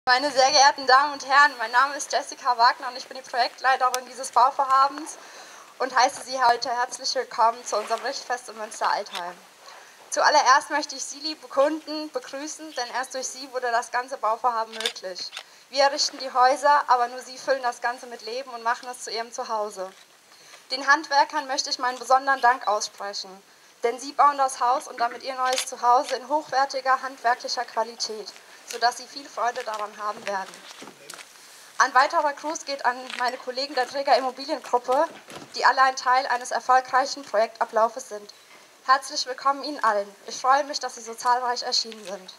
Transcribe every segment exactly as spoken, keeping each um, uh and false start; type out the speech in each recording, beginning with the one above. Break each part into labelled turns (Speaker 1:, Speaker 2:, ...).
Speaker 1: Meine sehr geehrten Damen und Herren, mein Name ist Jessica Wagner und ich bin die Projektleiterin dieses Bauvorhabens und heiße Sie heute herzlich willkommen zu unserem Richtfest in Münster-Altheim. Zuallererst möchte ich Sie, liebe Kunden, begrüßen, denn erst durch Sie wurde das ganze Bauvorhaben möglich. Wir errichten die Häuser, aber nur Sie füllen das Ganze mit Leben und machen es zu Ihrem Zuhause. Den Handwerkern möchte ich meinen besonderen Dank aussprechen, denn Sie bauen das Haus und damit Ihr neues Zuhause in hochwertiger handwerklicher Qualität, sodass Sie viel Freude daran haben werden. Ein weiterer Gruß geht an meine Kollegen der Träger Immobiliengruppe, die alle ein Teil eines erfolgreichen Projektablaufes sind. Herzlich willkommen Ihnen allen. Ich freue mich, dass Sie so zahlreich erschienen sind.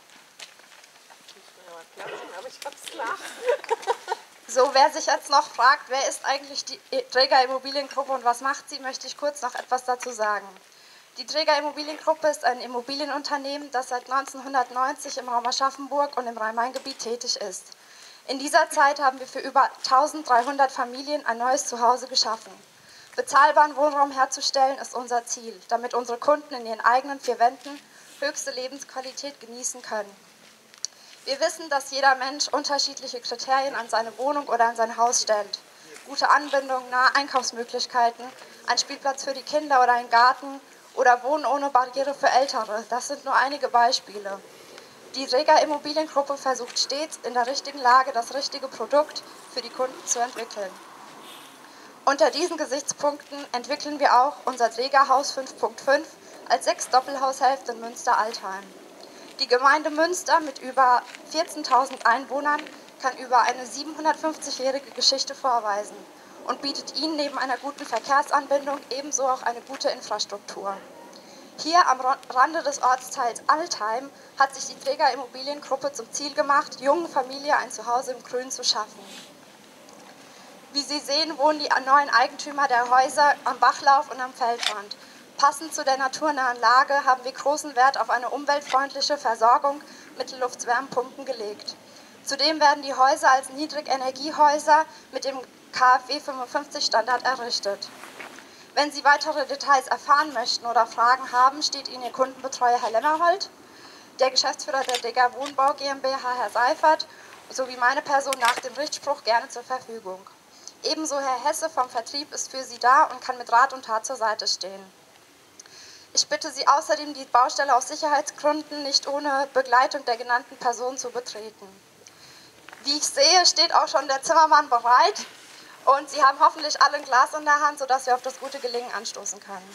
Speaker 1: So, wer sich jetzt noch fragt, wer ist eigentlich die Träger Immobiliengruppe und was macht sie, möchte ich kurz noch etwas dazu sagen. Die Träger Immobiliengruppe ist ein Immobilienunternehmen, das seit neunzehnhundertneunzig im Raum Aschaffenburg und im Rhein-Main-Gebiet tätig ist. In dieser Zeit haben wir für über eintausenddreihundert Familien ein neues Zuhause geschaffen. Bezahlbaren Wohnraum herzustellen ist unser Ziel, damit unsere Kunden in ihren eigenen vier Wänden höchste Lebensqualität genießen können. Wir wissen, dass jeder Mensch unterschiedliche Kriterien an seine Wohnung oder an sein Haus stellt. Gute Anbindung, nahe Einkaufsmöglichkeiten, ein Spielplatz für die Kinder oder ein Garten oder Wohnen ohne Barriere für Ältere, das sind nur einige Beispiele. Die Träger Immobiliengruppe versucht stets, in der richtigen Lage das richtige Produkt für die Kunden zu entwickeln. Unter diesen Gesichtspunkten entwickeln wir auch unser Trägerhaus fünf Punkt fünf als sechs Doppelhaushälfte in Münster-Altheim. Die Gemeinde Münster mit über vierzehntausend Einwohnern kann über eine siebenhundertfünfzigjährige Geschichte vorweisen und bietet ihnen neben einer guten Verkehrsanbindung ebenso auch eine gute Infrastruktur. Hier am Rande des Ortsteils Altheim hat sich die Träger Immobiliengruppe zum Ziel gemacht, jungen Familien ein Zuhause im Grün zu schaffen. Wie Sie sehen, wohnen die neuen Eigentümer der Häuser am Bachlauf und am Feldrand. Passend zu der naturnahen Lage haben wir großen Wert auf eine umweltfreundliche Versorgung mittels Wärmepumpen gelegt. Zudem werden die Häuser als Niedrigenergiehäuser mit dem K f W fünfundfünfzig Standard errichtet. Wenn Sie weitere Details erfahren möchten oder Fragen haben, steht Ihnen Ihr Kundenbetreuer Herr Lämmerhold, der Geschäftsführer der Degger Wohnbau GmbH Herr Seifert sowie meine Person nach dem Richtspruch gerne zur Verfügung. Ebenso Herr Hesse vom Vertrieb ist für Sie da und kann mit Rat und Tat zur Seite stehen. Ich bitte Sie außerdem, die Baustelle aus Sicherheitsgründen nicht ohne Begleitung der genannten Person zu betreten. Wie ich sehe, steht auch schon der Zimmermann bereit und Sie haben hoffentlich alle ein Glas in der Hand, sodass wir auf das gute Gelingen anstoßen können.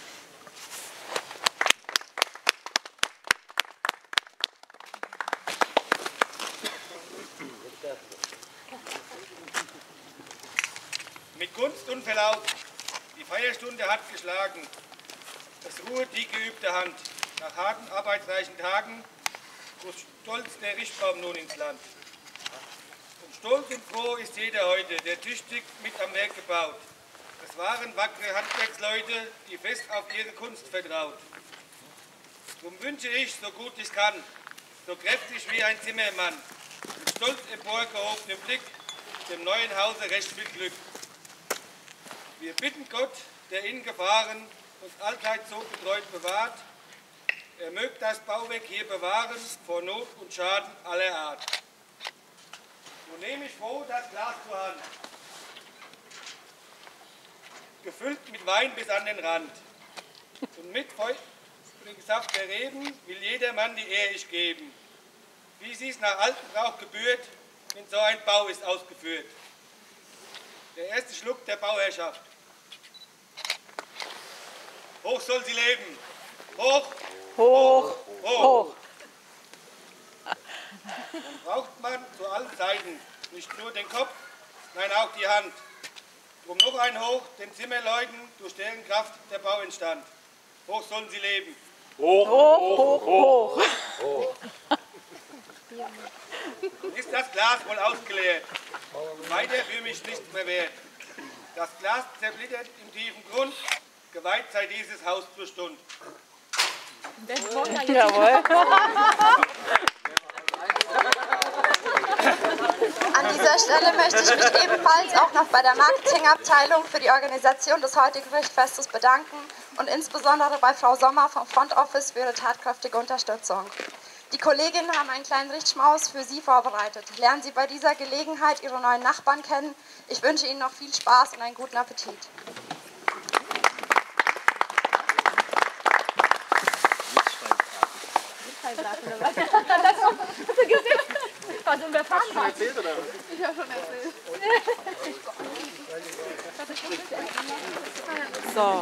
Speaker 2: Mit Kunst und Verlaub, die Feierstunde hat geschlagen. Es ruht die geübte Hand. Nach harten, arbeitsreichen Tagen muss stolz der Richtbaum nun ins Land. Und stolz und froh ist jeder heute, der tüchtig mit am Werk gebaut. Es waren wackere Handwerksleute, die fest auf ihre Kunst vertraut. Drum wünsche ich, so gut ich kann, so kräftig wie ein Zimmermann, mit stolz emporgehobenem Blick, dem neuen Hause recht viel Glück. Wir bitten Gott, der in Gefahren uns allzeit so betreut bewahrt, er mögt das Bauwerk hier bewahren vor Not und Schaden aller Art. So nehme ich froh das Glas zur Hand, gefüllt mit Wein bis an den Rand. Und mit feurigem Saft der Reben will jedermann die Ehr ich geben, wie sie's nach altem Brauch gebührt, wenn so ein Bau ist ausgeführt. Der erste Schluck der Bauherrschaft. Hoch soll sie leben. Hoch,
Speaker 3: hoch,
Speaker 2: hoch. hoch. Und braucht man zu allen Seiten nicht nur den Kopf, nein auch die Hand. Drum noch ein Hoch den Zimmerleuten, durch deren Kraft der Bau entstand. Hoch sollen sie leben.
Speaker 3: Hoch, hoch, hoch, hoch.
Speaker 2: hoch. Ist das Glas wohl ausgeleert? Weiter für mich nichts mehr wert. Das Glas zerblättert im tiefen Grund, geweiht sei dieses Haus zur Stund.
Speaker 3: Jawohl.
Speaker 1: An dieser Stelle möchte ich mich ebenfalls auch noch bei der Marketingabteilung für die Organisation des heutigen Richtfestes bedanken und insbesondere bei Frau Sommer vom Front Office für ihre tatkräftige Unterstützung. Die Kolleginnen haben einen kleinen Richtschmaus für Sie vorbereitet. Lernen Sie bei dieser Gelegenheit Ihre neuen Nachbarn kennen. Ich wünsche Ihnen noch viel Spaß und einen guten Appetit.
Speaker 3: Was im Verfahren
Speaker 4: Hast du schon erzählt, oder?
Speaker 3: Ich habe schon erzählt. So.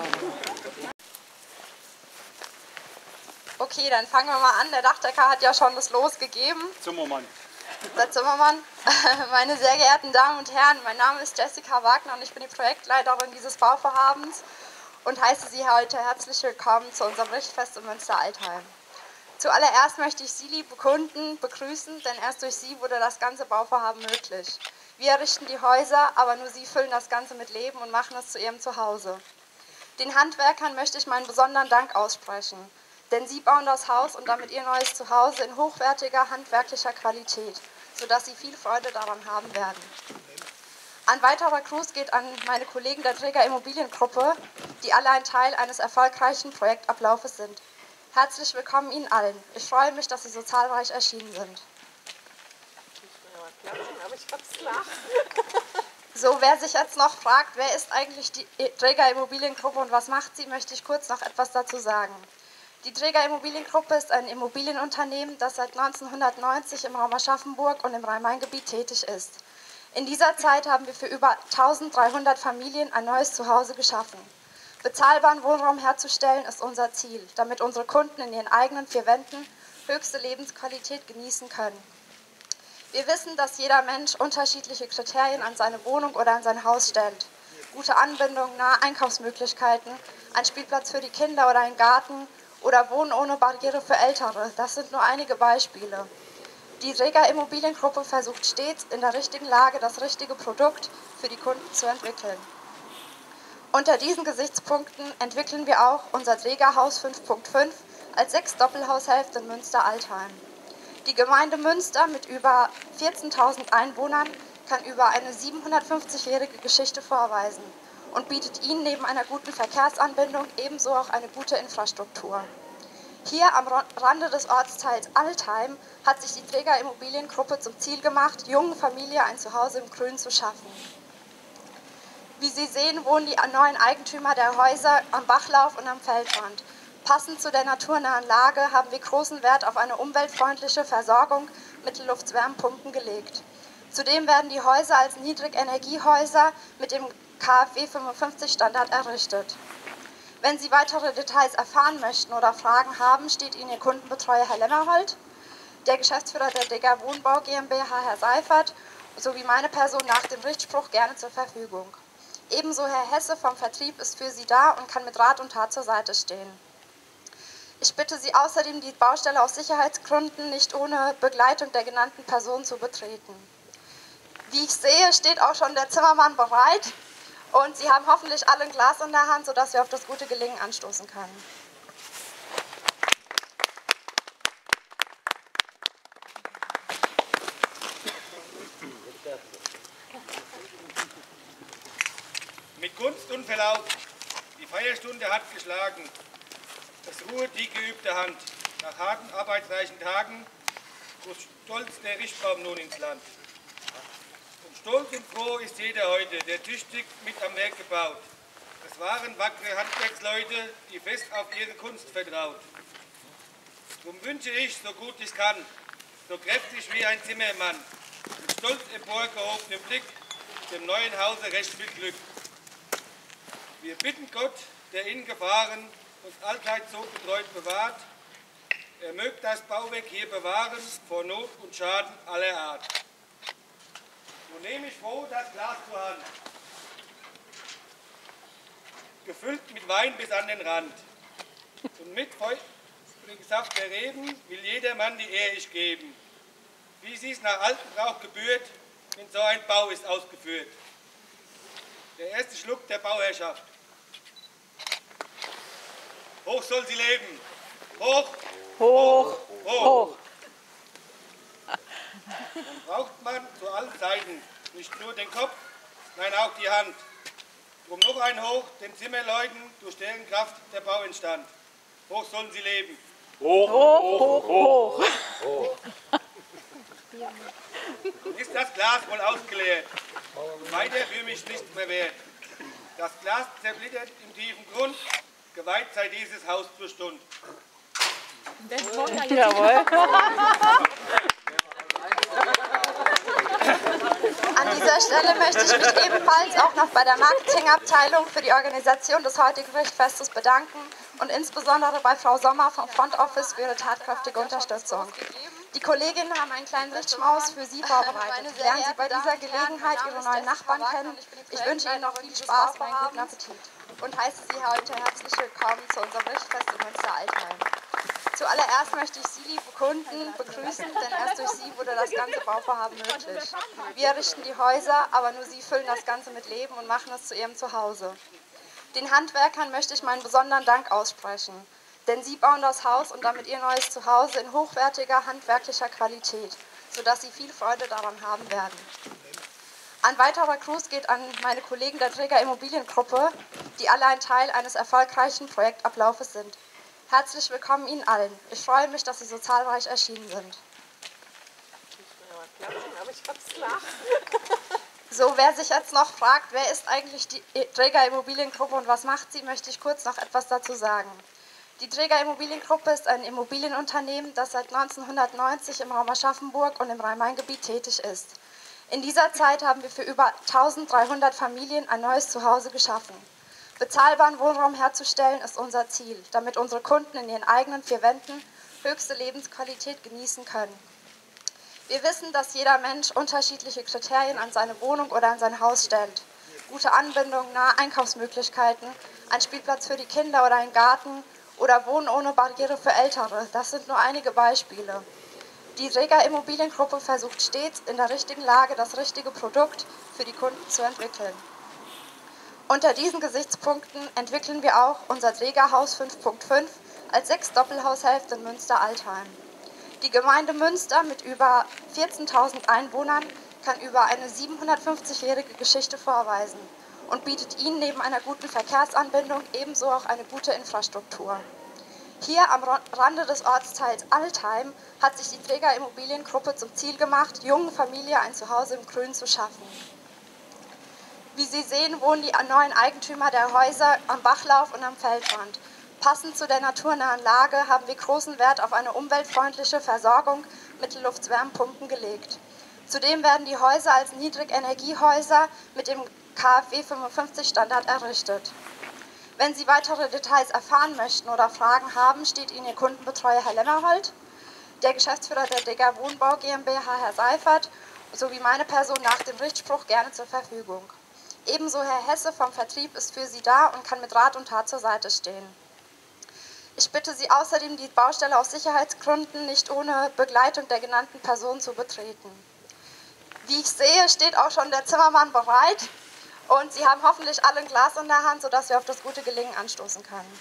Speaker 1: Okay, dann fangen wir mal an. Der Dachdecker hat ja schon das Los gegeben.
Speaker 4: Zimmermann.
Speaker 1: Der Zimmermann. Meine sehr geehrten Damen und Herren, mein Name ist Jessica Wagner und ich bin die Projektleiterin dieses Bauvorhabens und heiße Sie heute herzlich willkommen zu unserem Richtfest in Münster-Altheim. Zuallererst möchte ich Sie, liebe Kunden, begrüßen, denn erst durch Sie wurde das ganze Bauvorhaben möglich. Wir errichten die Häuser, aber nur Sie füllen das Ganze mit Leben und machen es zu Ihrem Zuhause. Den Handwerkern möchte ich meinen besonderen Dank aussprechen, denn Sie bauen das Haus und damit Ihr neues Zuhause in hochwertiger handwerklicher Qualität, sodass Sie viel Freude daran haben werden. Ein weiterer Gruß geht an meine Kollegen der Träger Immobiliengruppe, die alle ein Teil eines erfolgreichen Projektablaufes sind. Herzlich willkommen Ihnen allen. Ich freue mich, dass Sie so zahlreich erschienen sind. So, wer sich jetzt noch fragt, wer ist eigentlich die Träger Immobiliengruppe und was macht sie, möchte ich kurz noch etwas dazu sagen. Die Träger Immobiliengruppe ist ein Immobilienunternehmen, das seit neunzehnhundertneunzig im Raum Aschaffenburg und im Rhein-Main-Gebiet tätig ist. In dieser Zeit haben wir für über eintausenddreihundert Familien ein neues Zuhause geschaffen. Bezahlbaren Wohnraum herzustellen ist unser Ziel, damit unsere Kunden in ihren eigenen vier Wänden höchste Lebensqualität genießen können. Wir wissen, dass jeder Mensch unterschiedliche Kriterien an seine Wohnung oder an sein Haus stellt. Gute Anbindung, nahe Einkaufsmöglichkeiten, ein Spielplatz für die Kinder oder ein Garten oder Wohnen ohne Barriere für Ältere, das sind nur einige Beispiele. Die Träger Immobiliengruppe versucht stets, in der richtigen Lage das richtige Produkt für die Kunden zu entwickeln. Unter diesen Gesichtspunkten entwickeln wir auch unser Trägerhaus fünf Punkt fünf als sechs Doppelhaushälfte in Münster-Altheim. Die Gemeinde Münster mit über vierzehntausend Einwohnern kann über eine siebenhundertfünfzigjährige Geschichte vorweisen und bietet ihnen neben einer guten Verkehrsanbindung ebenso auch eine gute Infrastruktur. Hier am Rande des Ortsteils Altheim hat sich die Träger Immobiliengruppe zum Ziel gemacht, jungen Familien ein Zuhause im Grün zu schaffen. Wie Sie sehen, wohnen die neuen Eigentümer der Häuser am Bachlauf und am Feldrand. Passend zu der naturnahen Lage haben wir großen Wert auf eine umweltfreundliche Versorgung mittels Wärmepumpen gelegt. Zudem werden die Häuser als Niedrigenergiehäuser mit dem K f W fünfundfünfzig Standard errichtet. Wenn Sie weitere Details erfahren möchten oder Fragen haben, steht Ihnen Ihr Kundenbetreuer Herr Lemmerhold, der Geschäftsführer der Deger Wohnbau GmbH Herr Seifert sowie meine Person nach dem Richtspruch gerne zur Verfügung. Ebenso Herr Hesse vom Vertrieb ist für Sie da und kann mit Rat und Tat zur Seite stehen. Ich bitte Sie außerdem, die Baustelle aus Sicherheitsgründen nicht ohne Begleitung der genannten Personen zu betreten. Wie ich sehe, steht auch schon der Zimmermann bereit und Sie haben hoffentlich alle ein Glas in der Hand, sodass wir auf das gute Gelingen anstoßen können.
Speaker 2: Mit Gunst und Verlaub, die Feierstunde hat geschlagen. Es ruht die geübte Hand. Nach harten, arbeitsreichen Tagen ruht stolz der Richtbaum nun ins Land. Und stolz und froh ist jeder heute, der tüchtig mit am Werk gebaut. Es waren wackere Handwerksleute, die fest auf ihre Kunst vertraut. Drum wünsche ich, so gut ich kann, so kräftig wie ein Zimmermann, mit stolz emporgehobenem Blick, dem neuen Hause recht viel Glück. Wir bitten Gott, der in Gefahren uns allzeit so betreut bewahrt, er möge das Bauwerk hier bewahren vor Not und Schaden aller Art. Nun nehme ich froh das Glas zur Hand, gefüllt mit Wein bis an den Rand. Und mit feurigem Saft der Reben will jedermann die Ehr ich geben, wie sie es nach altem Brauch gebührt, wenn so ein Bau ist ausgeführt. Der erste Schluck der Bauherrschaft. Hoch soll sie leben. Hoch,
Speaker 3: Hoch,
Speaker 2: hoch.
Speaker 3: hoch.
Speaker 2: Dann braucht man zu allen Zeiten nicht nur den Kopf, nein auch die Hand. Drum noch ein Hoch den Zimmerleuten, durch deren Kraft der Bau entstand. Hoch sollen sie leben.
Speaker 3: Hoch, hoch, hoch.
Speaker 2: Ist das Glas wohl ausgeleert? Weiter für mich nichts mehr wert. Das Glas zersplittert im tiefen Grund, geweiht sei dieses Haus zur Stund.
Speaker 3: Jawohl.
Speaker 1: An dieser Stelle möchte ich mich ebenfalls auch noch bei der Marketingabteilung für die Organisation des heutigen Richtfestes bedanken und insbesondere bei Frau Sommer vom Front Office für ihre tatkräftige Unterstützung. Die Kolleginnen haben einen kleinen Richtschmaus für Sie vorbereitet. Lernen Sie bei dieser Gelegenheit Ihre neuen Nachbarn kennen. Ich wünsche Ihnen noch viel Spaß und einen guten Appetit und heiße Sie heute herzlich willkommen zu unserem Richtfest in Münster-Altheim. Zuallererst möchte ich Sie, liebe Kunden, begrüßen, denn erst durch Sie wurde das ganze Bauvorhaben möglich. Wir errichten die Häuser, aber nur Sie füllen das Ganze mit Leben und machen es zu Ihrem Zuhause. Den Handwerkern möchte ich meinen besonderen Dank aussprechen, denn Sie bauen das Haus und damit Ihr neues Zuhause in hochwertiger handwerklicher Qualität, sodass Sie viel Freude daran haben werden. Ein weiterer Gruß geht an meine Kollegen der Träger Immobiliengruppe, die alle ein Teil eines erfolgreichen Projektablaufes sind. Herzlich willkommen Ihnen allen. Ich freue mich, dass Sie so zahlreich erschienen sind. So, wer sich jetzt noch fragt, wer ist eigentlich die Träger Immobiliengruppe und was macht sie, möchte ich kurz noch etwas dazu sagen. Die Träger Immobiliengruppe ist ein Immobilienunternehmen, das seit neunzehnhundertneunzig im Raum Aschaffenburg und im Rhein-Main-Gebiet tätig ist. In dieser Zeit haben wir für über eintausenddreihundert Familien ein neues Zuhause geschaffen. Bezahlbaren Wohnraum herzustellen ist unser Ziel, damit unsere Kunden in ihren eigenen vier Wänden höchste Lebensqualität genießen können. Wir wissen, dass jeder Mensch unterschiedliche Kriterien an seine Wohnung oder an sein Haus stellt. Gute Anbindung, nahe Einkaufsmöglichkeiten, ein Spielplatz für die Kinder oder ein Garten oder Wohnen ohne Barriere für Ältere, das sind nur einige Beispiele. Die Träger Immobiliengruppe versucht stets, in der richtigen Lage das richtige Produkt für die Kunden zu entwickeln. Unter diesen Gesichtspunkten entwickeln wir auch unser Trägerhaus fünf Punkt fünf als sechs Doppelhaushälfte in Münster-Altheim. Die Gemeinde Münster mit über vierzehntausend Einwohnern kann über eine siebenhundertfünfzigjährige Geschichte vorweisen und bietet ihnen neben einer guten Verkehrsanbindung ebenso auch eine gute Infrastruktur. Hier am Rande des Ortsteils Altheim hat sich die Träger Immobiliengruppe zum Ziel gemacht, jungen Familien ein Zuhause im Grün zu schaffen. Wie Sie sehen, wohnen die neuen Eigentümer der Häuser am Bachlauf und am Feldrand. Passend zu der naturnahen Lage haben wir großen Wert auf eine umweltfreundliche Versorgung mittels Luftwärmepumpen gelegt. Zudem werden die Häuser als Niedrigenergiehäuser mit dem K f W fünfundfünfzig Standard errichtet. Wenn Sie weitere Details erfahren möchten oder Fragen haben, steht Ihnen Ihr Kundenbetreuer Herr Lämmerhold, der Geschäftsführer der Träger Wohnbau GmbH Herr Seifert sowie meine Person nach dem Richtspruch gerne zur Verfügung. Ebenso Herr Hesse vom Vertrieb ist für Sie da und kann mit Rat und Tat zur Seite stehen. Ich bitte Sie außerdem, die Baustelle aus Sicherheitsgründen nicht ohne Begleitung der genannten Person zu betreten. Wie ich sehe, steht auch schon der Zimmermann bereit und Sie haben hoffentlich alle ein Glas in der Hand, sodass wir auf das gute Gelingen anstoßen können.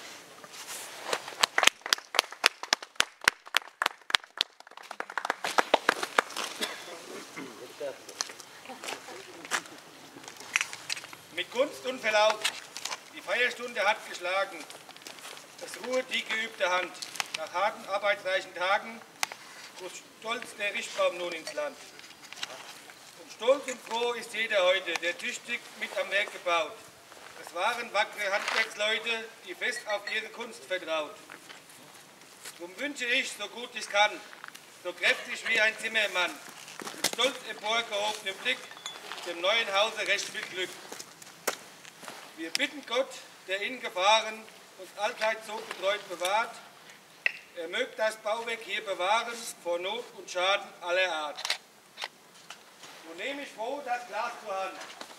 Speaker 2: Mit Gunst und Verlaub, die Feierstunde hat geschlagen. Es ruht die geübte Hand. Nach harten, arbeitsreichen Tagen ruht stolz der Richtbaum nun ins Land. Und stolz und froh ist jeder heute, der tüchtig mit am Werk gebaut. Es waren wackere Handwerksleute, die fest auf ihre Kunst vertraut. Drum wünsche ich, so gut ich kann, so kräftig wie ein Zimmermann, mit stolz emporgehobenem Blick, dem neuen Hause recht viel Glück. Wir bitten Gott, der in Gefahren uns allzeit so betreut bewahrt, er mögt das Bauwerk hier bewahren vor Not und Schaden aller Art. So nehme ich froh das Glas zur Hand,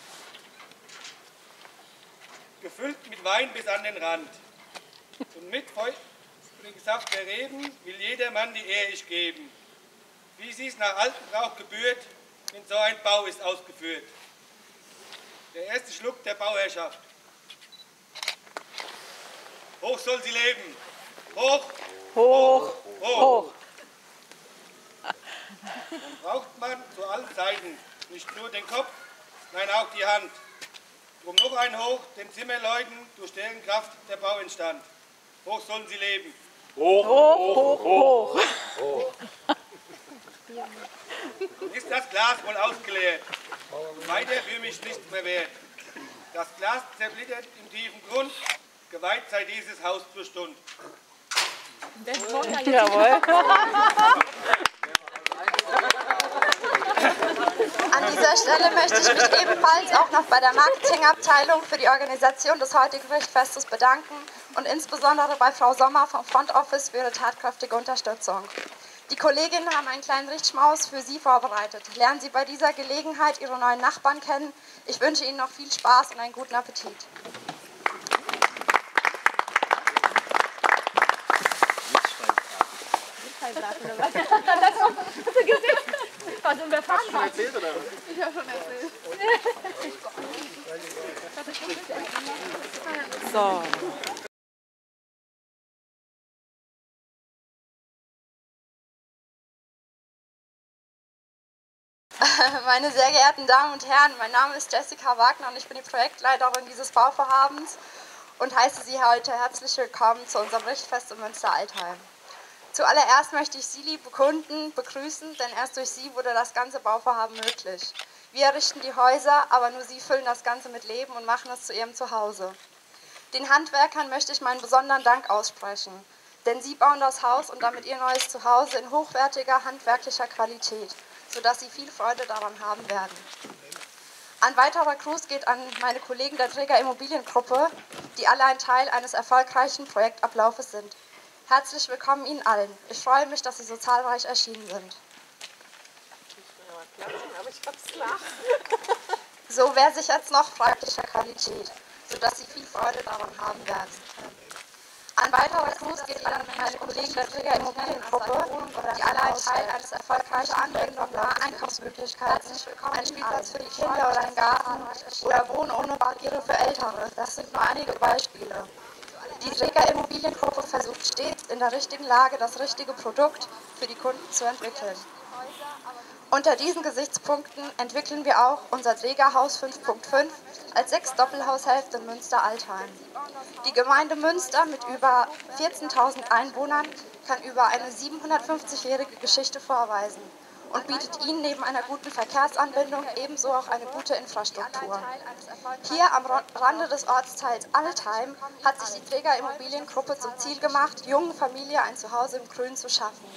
Speaker 2: gefüllt mit Wein bis an den Rand. Und mit feurigen Saft der Reben will jedermann die Ehr ich geben, wie sie's nach altem Brauch gebührt, wenn so ein Bau ist ausgeführt. Der erste Schluck der Bauherrschaft. Hoch soll sie leben. Hoch,
Speaker 3: Hoch,
Speaker 2: hoch.
Speaker 3: hoch.
Speaker 2: Und braucht man zu allen Seiten nicht nur den Kopf, nein auch die Hand. Drum noch ein Hoch den Zimmerleuten, durch deren Kraft der Bau entstand. Hoch sollen sie leben.
Speaker 3: Hoch, hoch, hoch.
Speaker 2: Ist das Glas wohl ausgeleert? Weiter für mich nichts mehr wert. Das Glas zersplittert im tiefen Grund, geweiht sei dieses Haus zur Stund.
Speaker 3: Jawohl.
Speaker 1: An dieser Stelle möchte ich mich ebenfalls auch noch bei der Marketingabteilung für die Organisation des heutigen Richtfestes bedanken und insbesondere bei Frau Sommer vom Front Office für ihre tatkräftige Unterstützung. Die Kolleginnen haben einen kleinen Richtschmaus für Sie vorbereitet. Lernen Sie bei dieser Gelegenheit Ihre neuen Nachbarn kennen. Ich wünsche Ihnen noch viel Spaß und einen guten Appetit.
Speaker 4: Was sind wir fast schon
Speaker 5: erzählt, oder?
Speaker 4: Ich habe schon erzählt.
Speaker 3: So.
Speaker 1: Meine sehr geehrten Damen und Herren, mein Name ist Jessica Wagner und ich bin die Projektleiterin dieses Bauvorhabens und heiße Sie heute herzlich willkommen zu unserem Richtfest in Münster-Altheim. Zuallererst möchte ich Sie, liebe Kunden, begrüßen, denn erst durch Sie wurde das ganze Bauvorhaben möglich. Wir errichten die Häuser, aber nur Sie füllen das Ganze mit Leben und machen es zu Ihrem Zuhause. Den Handwerkern möchte ich meinen besonderen Dank aussprechen, denn Sie bauen das Haus und damit Ihr neues Zuhause in hochwertiger handwerklicher Qualität, sodass Sie viel Freude daran haben werden. Ein weiterer Gruß geht an meine Kollegen der Träger Immobiliengruppe, die alle ein Teil eines erfolgreichen Projektablaufes sind. Herzlich willkommen Ihnen allen. Ich freue mich, dass Sie so zahlreich erschienen sind. So, wer sich jetzt noch praktischer Qualität, sodass Sie viel Freude daran haben werden. Ein weiterer Gruß geht an meine Kollegen der Träger Immobiliengruppe, die alle ein Teil eines erfolgreichen Anwendungsplans, Einkaufsmöglichkeiten, ein Spielplatz für die Kinder oder ein Garten oder Wohnen ohne Barriere für Ältere. Das sind nur einige Beispiele. Die Träger Immobiliengruppe versucht stets in der richtigen Lage das richtige Produkt für die Kunden zu entwickeln. Unter diesen Gesichtspunkten entwickeln wir auch unser Trägerhaus fünf Punkt fünf als sechs Doppelhaushälfte in Münster-Altheim. Die Gemeinde Münster mit über vierzehntausend Einwohnern kann über eine siebenhundertfünfzigjährige Geschichte vorweisen und bietet ihnen neben einer guten Verkehrsanbindung ebenso auch eine gute Infrastruktur. Hier am Rande des Ortsteils Altheim hat sich die Träger Immobiliengruppe zum Ziel gemacht, jungen Familien ein Zuhause im Grün zu schaffen.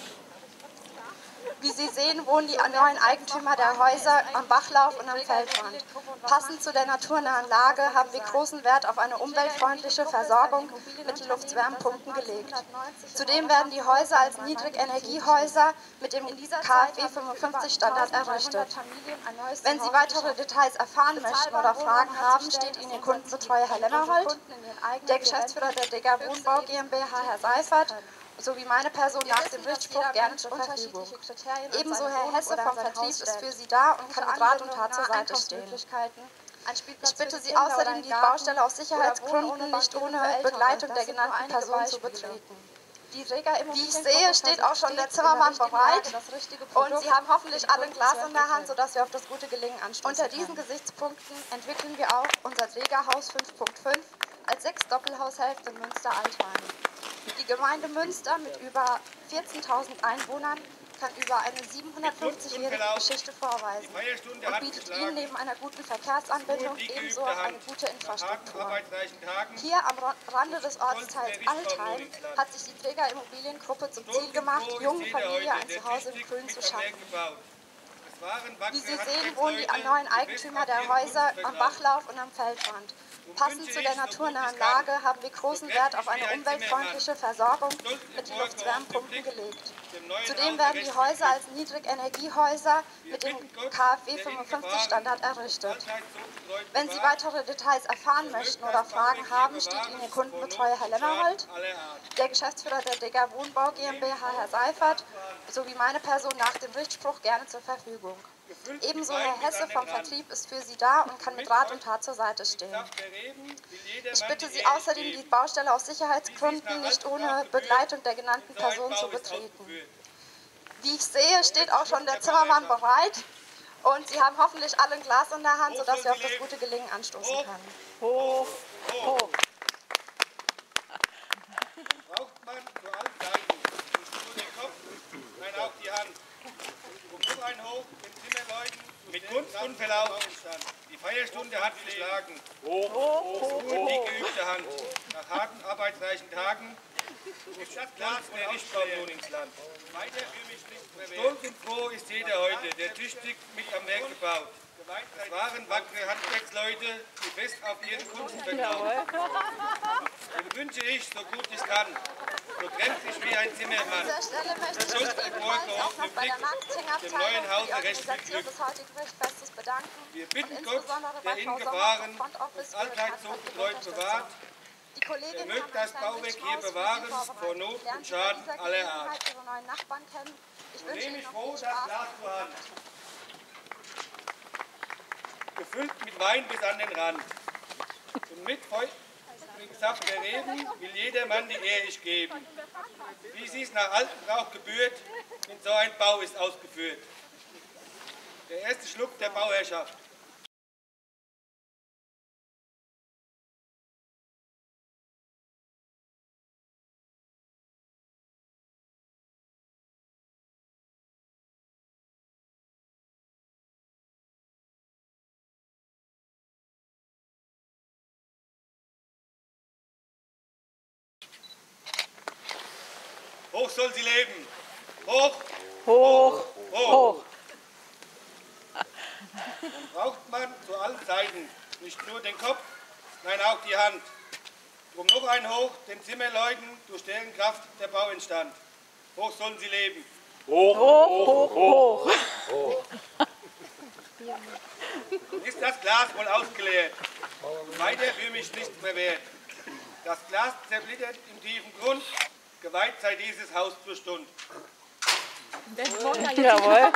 Speaker 1: Wie Sie sehen, wohnen die neuen Eigentümer der Häuser am Bachlauf und am Feldrand. Passend zu der naturnahen Lage haben wir großen Wert auf eine umweltfreundliche Versorgung mit Luftwärmepumpen gelegt. Zudem werden die Häuser als Niedrigenergiehäuser mit dem K f W fünfundfünfzig Standard errichtet. Wenn Sie weitere Details erfahren möchten oder Fragen haben, steht Ihnen Ihr Kundenbetreuer Herr Lemmerhold, der Geschäftsführer der Degger Wohnbau GmbH Herr Seifert, sowie meine Person nach dem Richtspruch gerne zur Verfügung. Ebenso Herr Hesse vom Vertrieb ist für Sie da und kann mit Rat und Tat zur Seite stehen. Ich bitte Sie außerdem, die Baustelle aus Sicherheitsgründen nicht ohne Begleitung der genannten Person zu betreten. Wie ich sehe, steht auch schon der Zimmermann bereit und Sie haben hoffentlich alle ein Glas in der Hand, sodass wir auf das gute Gelingen anstoßen können. Unter diesen Gesichtspunkten entwickeln wir auch unser Trägerhaus fünf Punkt fünf als sechs Doppelhaushälfte in Münster-Altheim. Die Gemeinde Münster mit über vierzehntausend Einwohnern kann über eine siebenhundertfünfzigjährige Geschichte vorweisen und bietet ihnen neben einer guten Verkehrsanbindung ebenso auch eine gute Infrastruktur. Hier am Rande des Ortsteils Altheim hat sich die Träger Immobiliengruppe zum Ziel gemacht, jungen Familien ein Zuhause im Grün zu schaffen. Wie Sie sehen, wohnen die neuen Eigentümer der Häuser am Bachlauf und am Feldrand. Passend zu der naturnahen Lage haben wir großen Wert auf eine umweltfreundliche Versorgung mit Luftwärmepumpen gelegt. Zudem werden die Häuser als Niedrigenergiehäuser mit dem K f W fünfundfünfzig Standard errichtet. Wenn Sie weitere Details erfahren möchten oder Fragen haben, steht Ihnen Ihr Kundenbetreuer Herr Lemmerhold, der Geschäftsführer der Degger Wohnbau GmbH Herr Seifert sowie meine Person nach dem Richtspruch gerne zur Verfügung. Ebenso Herr Hesse vom Vertrieb ist für Sie da und kann mit Rat und Tat zur Seite stehen. Ich bitte Sie außerdem, die Baustelle aus Sicherheitsgründen nicht ohne Begleitung der genannten Person zu betreten. Wie ich sehe, steht auch schon der Zimmermann bereit und Sie haben hoffentlich alle ein Glas in der Hand, sodass wir auf das gute Gelingen anstoßen können.
Speaker 3: Hoch, hoch.
Speaker 2: Braucht man zu allen Zeiten Baustand. Die Feierstunde hat geschlagen.
Speaker 3: Hoch, hoch,
Speaker 2: Es ruht die geübte Hand. Nach harten, arbeitsreichen Tagen ruft das Glas der Lichtbau nun ins Land. Weiter für mich nichts mehr wert. Stolz und froh ist jeder heute, der tüchtig mit am Werk gebaut. Es waren wackere Handwerksleute, die fest auf ihre Kunst vertrauen. Dem wünsche ich, so gut ich kann, so kräftig wie ein
Speaker 1: An
Speaker 2: Zimmermann.
Speaker 1: dieser Stelle möchte ich mich ebenfalls auch noch bei der Marketingabteilung für die Organisation des heutigen Richtfestes bedanken.
Speaker 2: Wir
Speaker 1: Und
Speaker 2: bitten Gott,
Speaker 1: insbesondere
Speaker 2: der
Speaker 1: bei
Speaker 2: in
Speaker 1: Frau Sommer
Speaker 2: Gefahren
Speaker 1: vom Front Office
Speaker 2: das
Speaker 1: für ihre
Speaker 2: Allzeit so
Speaker 1: tatkräftige
Speaker 2: getreu
Speaker 1: Unterstützung.
Speaker 2: bewahrt.
Speaker 1: Die Kolleginnen
Speaker 2: Er mögt
Speaker 1: haben
Speaker 2: das
Speaker 1: einen kleinen
Speaker 2: Bauwerk hier
Speaker 1: Richthaus für Sie
Speaker 2: bewahren,
Speaker 1: vorbereitet.
Speaker 2: vor Not
Speaker 1: Lernen
Speaker 2: und
Speaker 1: Sie bei
Speaker 2: Schaden
Speaker 1: dieser
Speaker 2: aller
Speaker 1: Gelegenheit
Speaker 2: Art.
Speaker 1: Ihre neuen Nachbarn kennen. Ich
Speaker 2: So
Speaker 1: wünsche
Speaker 2: nehme
Speaker 1: Ihnen
Speaker 2: ich
Speaker 1: noch
Speaker 2: froh
Speaker 1: viel
Speaker 2: das
Speaker 1: Spaß.
Speaker 2: Glas zur Hand, gefüllt mit Wein bis an den Rand. Und mit feurigem Saft der Reben will jedermann die Ehre ich geben. Wie sie es nach altem Brauch gebührt, wenn so ein Bau ist ausgeführt. Der erste Schluck der Bauherrschaft. Hoch soll sie leben. Hoch,
Speaker 3: hoch,
Speaker 2: hoch.
Speaker 3: hoch.
Speaker 2: Und braucht man zu allen Seiten nicht nur den Kopf, nein auch die Hand. Drum noch ein Hoch den Zimmerleuten, durch deren Kraft der Bau entstand. Hoch sollen sie leben.
Speaker 3: Hoch, hoch, hoch.
Speaker 2: Ist das Glas wohl ausgeleert? Weiter für mich nichts mehr wert. Das Glas zerblättert im tiefen Grund, geweiht sei dieses Haus zur Stund.
Speaker 3: Jawohl.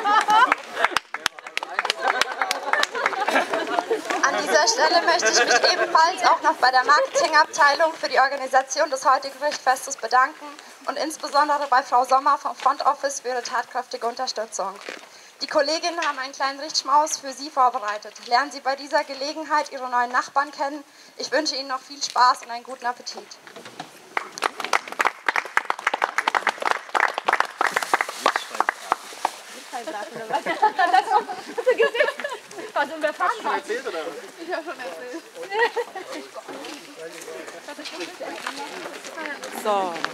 Speaker 1: An dieser Stelle möchte ich mich ebenfalls auch noch bei der Marketingabteilung für die Organisation des heutigen Richtfestes bedanken und insbesondere bei Frau Sommer vom Front Office für ihre tatkräftige Unterstützung. Die Kolleginnen haben einen kleinen Richtschmaus für Sie vorbereitet. Lernen Sie bei dieser Gelegenheit Ihre neuen Nachbarn kennen. Ich wünsche Ihnen noch viel Spaß und einen guten Appetit.
Speaker 4: Was im Verfahren war.
Speaker 5: Erzählt oder?
Speaker 4: Ich habe schon erzählt.
Speaker 3: So.